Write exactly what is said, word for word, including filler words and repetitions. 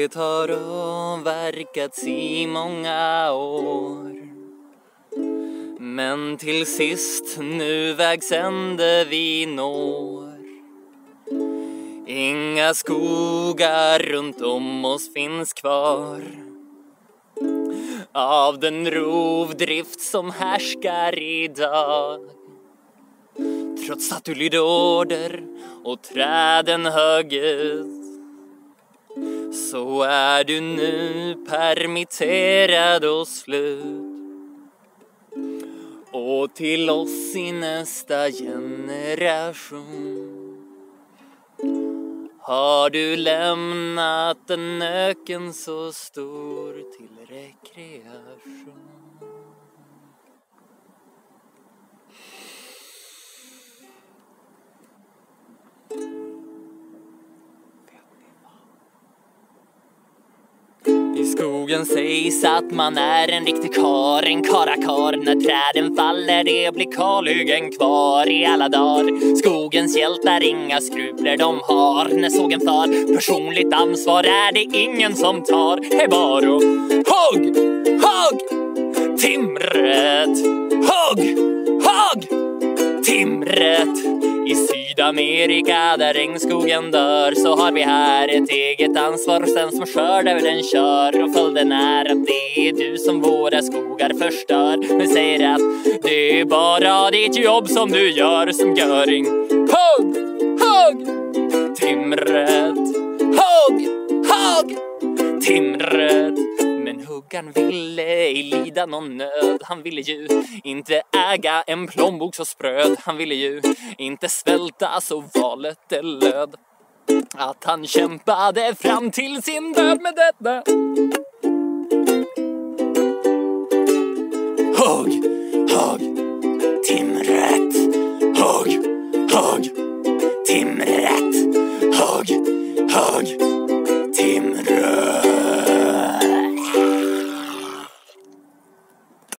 Det har avverkats i många år, men till sist nu vägs ände vi når. Inga skogar runt om oss finns kvar av den rovdrift som härskar idag. Trots att du lydde order och träden högg ut, så är du nu permitterad och slut. Och till oss i nästa generation har du lämnat en öken så stor till rekreation. I skogen sägs att man är en riktig kar, en karakar. När träden faller det blir kalhyggen kvar i alla dagar. Skogens hjältar, inga skrupler de har. När sågen far, personligt ansvar är det ingen som tar. Hej baro, hugg, hugg, timret, hugg, hugg, timret. I Sydamerika där regnskogen dör, så har vi här ett eget ansvar hos den som skördar och den kör. Och följden är att det är du som våra skogar förstör. Men säger att det är bara ditt jobb som du gör som göring. Hugg, hugg, timret, hugg, hugg, timret. Men huggaren ville ej lida någon nöd. Han ville ju inte äga en plånbok så spröd. Han ville ju inte svälta så valet det löd. Att han kämpade fram till sin död med detta. Hugg, hugg, timret. Hugg, hugg, timret. Hugg, hugg, timret.